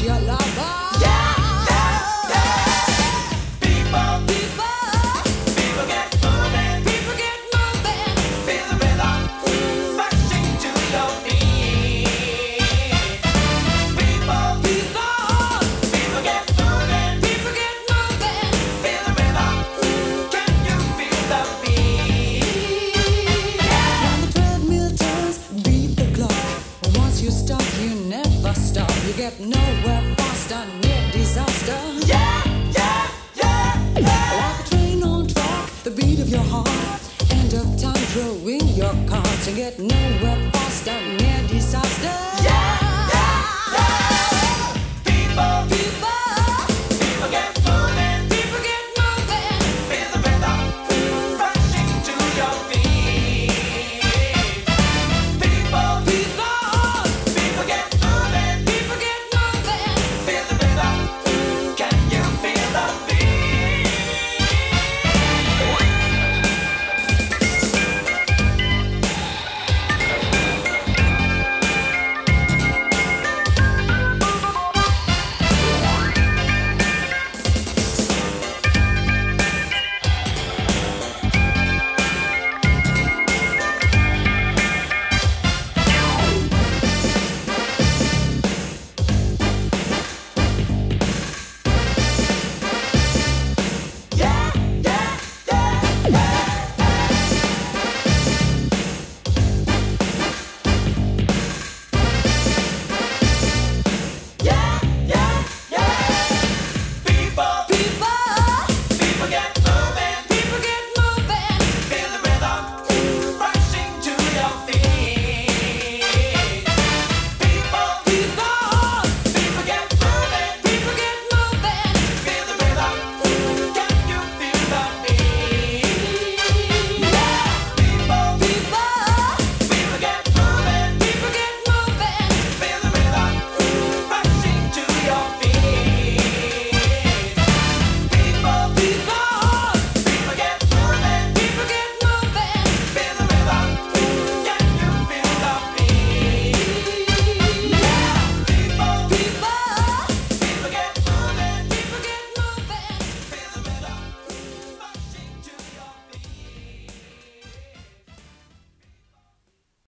your lover. Yeah, yeah, yeah. People, people get moving. People get moving. Feel the rhythm rushing to your feet. People, people get moving. People get moving. Feel the rhythm. Can you feel the beat? When the treadmill turns, beat the clock. Once you stop, you never stop. You get nowhere faster, near disaster. Yeah, yeah, yeah, yeah. Like a train on track, the beat of your heart. End of time, throwing your cards. You get nowhere faster, near disaster. Yeah.